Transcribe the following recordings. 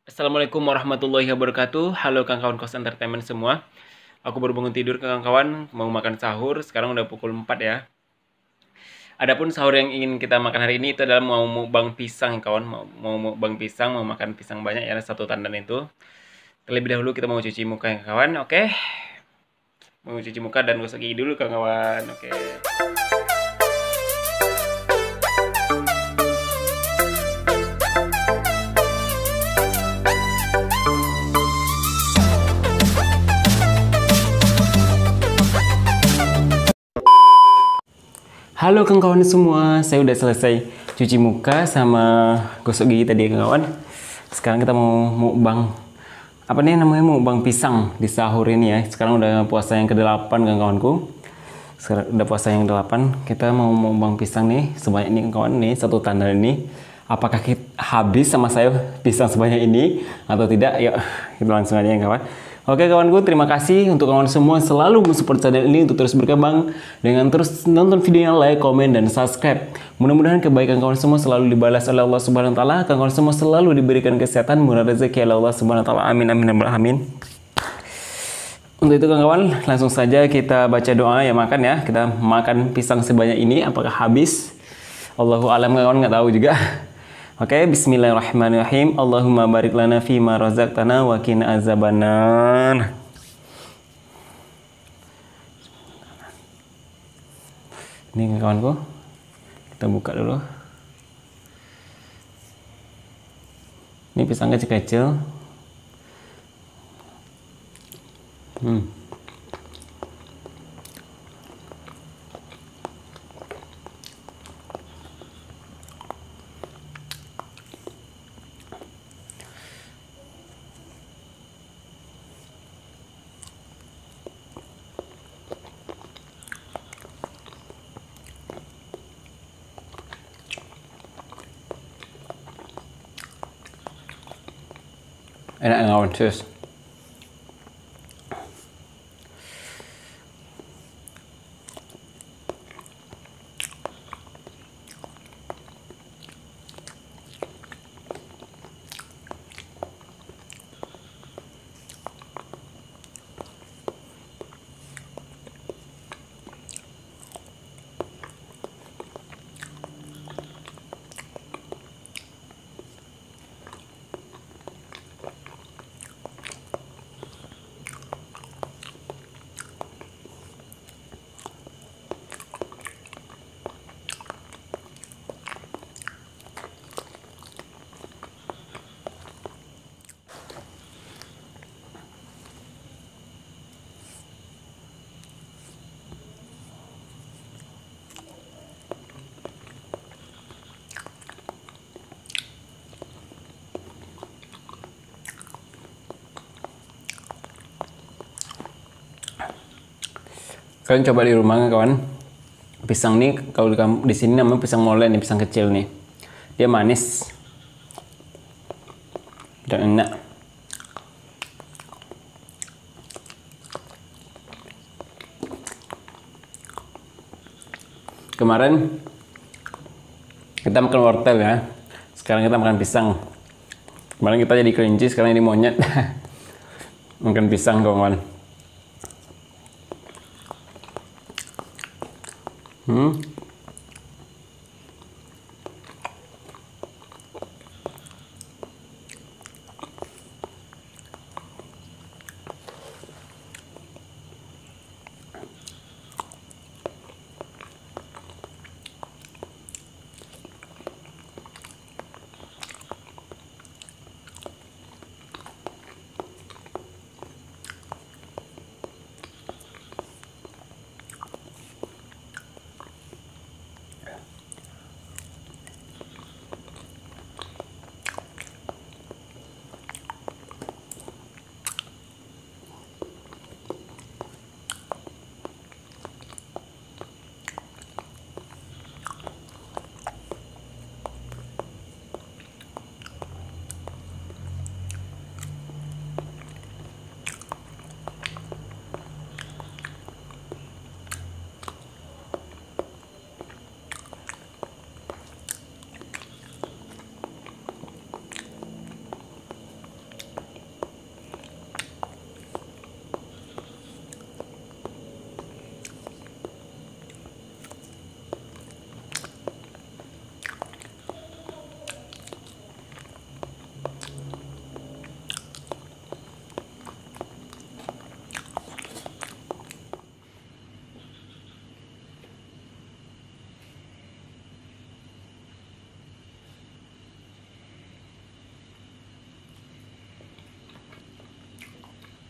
Assalamualaikum warahmatullahi wabarakatuh. Halo kawan-kawan Kos Entertainment semua. Aku baru bangun tidur kawan-kawan, mau makan sahur. Sekarang udah pukul 4 ya. Adapun sahur yang ingin kita makan hari ini itu adalah mau mukbang pisang kawan. Mau mukbang pisang, mau makan pisang banyak ya, satu tandan itu. Terlebih dahulu kita mau cuci muka ya kawan. Oke. Mau cuci muka dan gosok gigi dulu kawan. Oke. Halo kawan-kawan semua, saya udah selesai cuci muka sama gosok gigi tadi ya kawan. Sekarang kita mau mukbang apa nih namanya, mukbang pisang di sahur ini ya. Sekarang udah puasa yang ke-8 kawan-kawanku. Sekarang udah puasa yang ke-8, kita mau mukbang pisang nih sebanyak ini kawan, nih satu tandan ini. Apakah kita habis sama saya pisang sebanyak ini atau tidak? Yuk kita langsung aja ya kawan. Oke kawanku, terima kasih untuk kawan semua selalu mensupport channel ini untuk terus berkembang dengan terus nonton videonya, like, komen, dan subscribe. Mudah-mudahan kebaikan kawan semua selalu dibalas oleh Allah Subhanahu wa taala, kawan semua selalu diberikan kesehatan, murah rezeki oleh Allah Subhanahu wa taala. Amin amin amin. Untuk itu kawan-kawan, langsung saja kita baca doa ya makan ya. Kita makan pisang sebanyak ini, apakah habis? Allahu alam kawan, nggak tahu juga. Oke, bismillahirrahmanirrahim. Allahumma barik lana fima razaqtana wa qina azabannar. Ini kawanku, kita buka dulu. Ini pisang kecil-kecil. Enak kawan, serius. Kalian coba di rumah kawan. Pisang nih kalau di sini namanya pisang molen nih, pisang kecil nih. Dia manis dan enak. Kemarin kita makan wortel ya. Sekarang kita makan pisang. Kemarin kita jadi kelinci, sekarang ini monyet. Makan pisang kawan.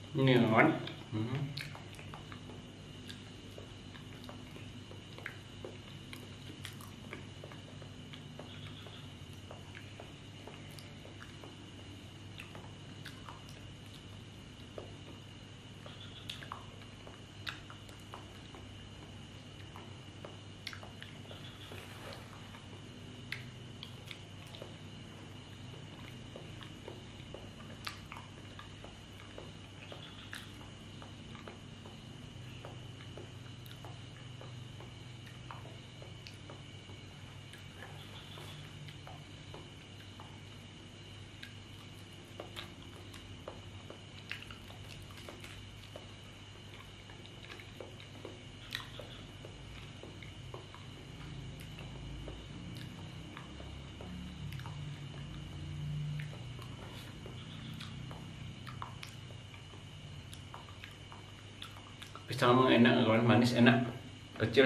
Ini kawan. Pisang emang enak kawan, manis enak, kecil.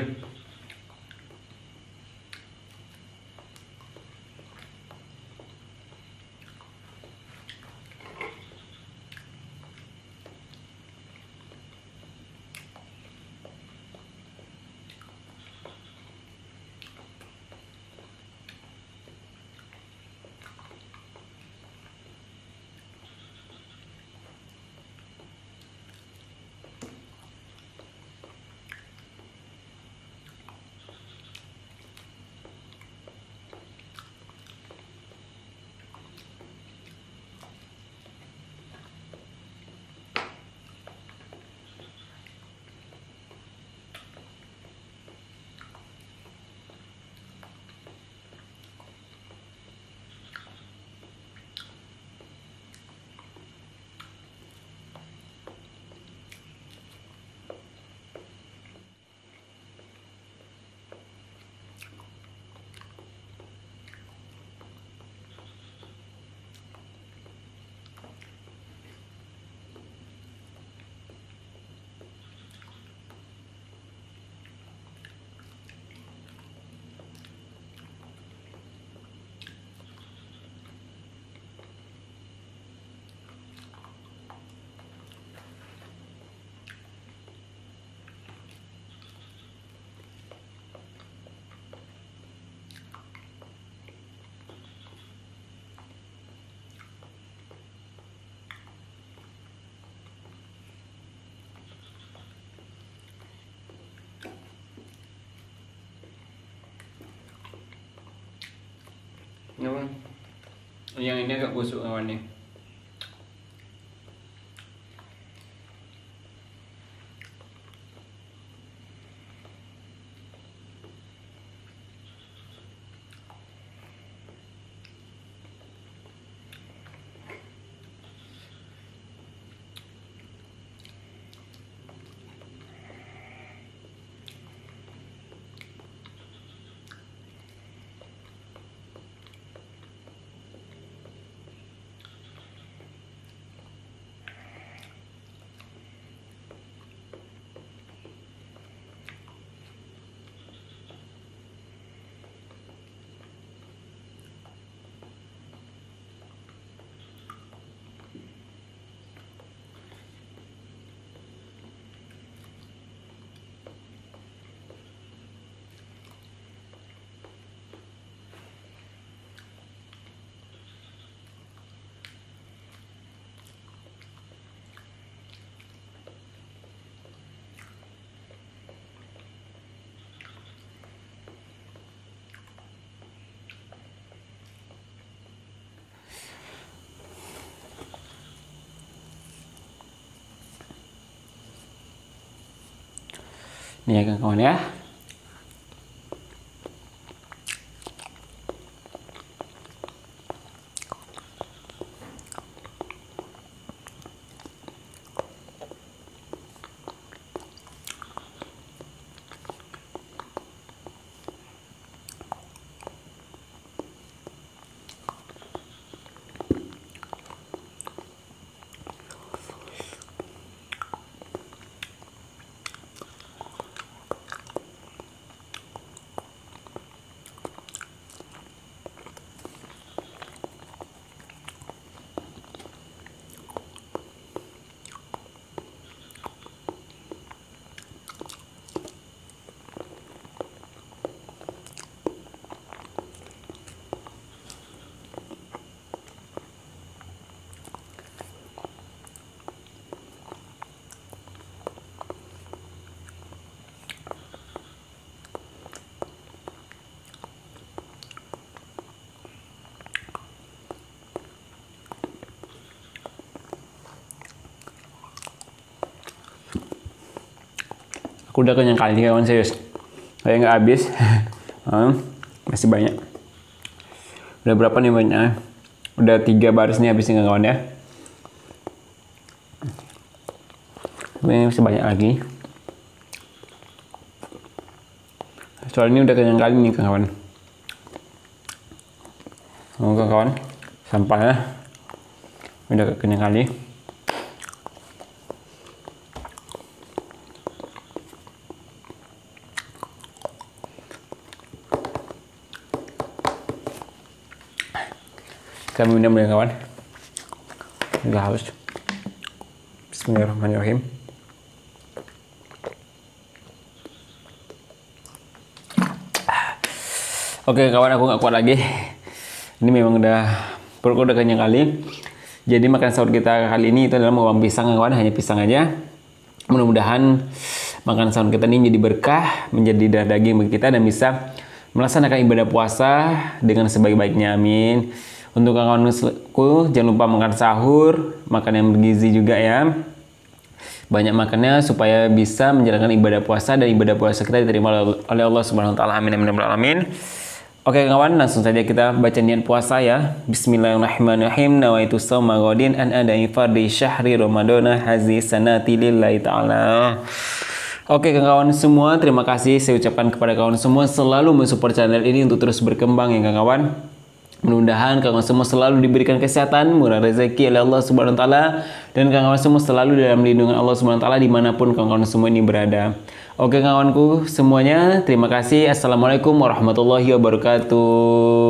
Yang ini agak busuk kawan nih. Nih ya kawan ya. Aku udah kenyang kali kawan, serius. Kayak nggak habis. Masih banyak. Udah berapa nih banyak? Udah 3 baris nih habisnya kawan ya. Ini masih banyak lagi. Soalnya ini udah kenyang kali nih kawan. Kawan, sampahnya udah kenyang kali. Kami minum ya kawan. Udah haus. Bismillahirrahmanirrahim. Oke kawan, aku nggak kuat lagi. Ini memang perutku udah kenyang kali. Jadi makan sahur kita kali ini itu adalah mukbang pisang kawan, hanya pisang aja. Mudah-mudahan makan sahur kita ini jadi berkah, menjadi darah daging bagi kita dan bisa melaksanakan ibadah puasa dengan sebaik-baiknya. Amin. Untuk kawan-kawanku, jangan lupa makan sahur, makan yang bergizi juga ya. Banyak makannya supaya bisa menjalankan ibadah puasa dan ibadah puasa kita diterima oleh Allah Subhanahu wa taala. Amin amin amin. Oke kawan, langsung saja kita baca niat puasa ya. Bismillahirrahmanirrahim. Nawaitu shauma ghadin an ada'i fardhi syahri ramadana hazi sanati lillahi ta'ala. Oke kawan semua, terima kasih saya ucapkan kepada kawan semua selalu mensupport channel ini untuk terus berkembang ya kawan. Mudah-mudahan kawan semua selalu diberikan kesehatan, murah rezeki oleh Allah Subhanahu wa taala, dan kawan semua selalu dalam lindungan Allah Subhanahu wa taala dimanapun kawan semua ini berada. Oke kawanku semuanya, terima kasih. Assalamualaikum warahmatullahi wabarakatuh.